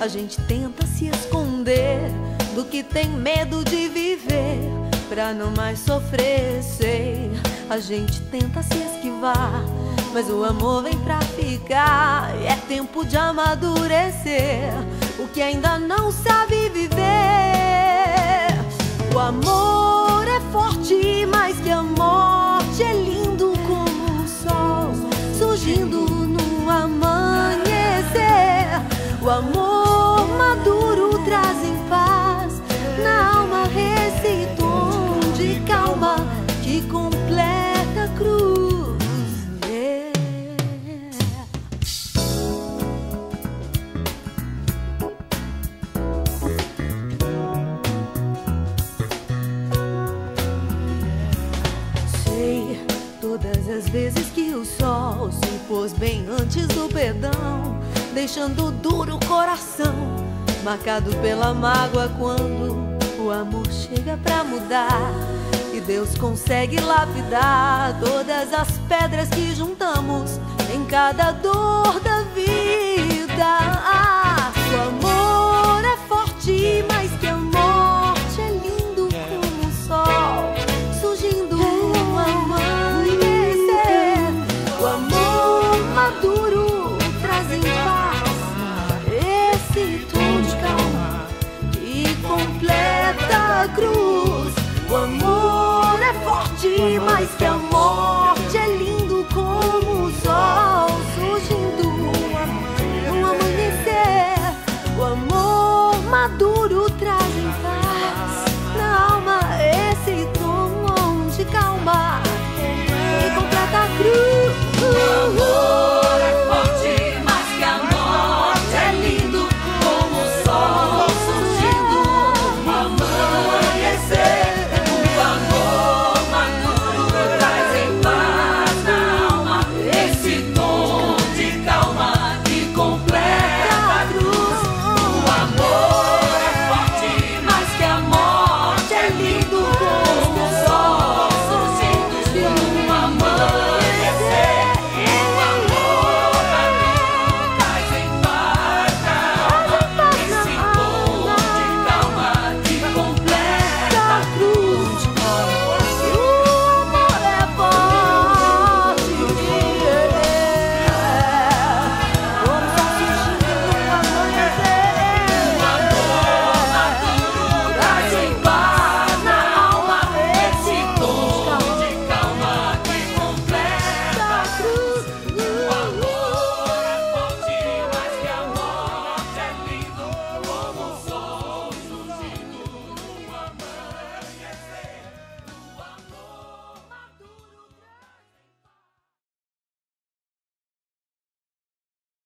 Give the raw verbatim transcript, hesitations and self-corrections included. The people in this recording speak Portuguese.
A gente tenta se esconder do que tem medo de viver, pra não mais sofrer, sei. A gente tenta se esquivar, mas o amor vem pra ficar. E é tempo de amadurecer o que ainda não sabe viver. O amor é forte, mais que a morte. É lindo como o sol surgindo no amanhecer. O amor maduro traz em paz na alma receita um tom de calma que completa a cruz. Yeah. Sei todas as vezes que o sol se pôs bem antes do perdão, deixando duro o coração, marcado pela mágoa quando o amor chega pra mudar. E Deus consegue lapidar todas as pedras que juntamos em cada dor da vida. Ah, o amor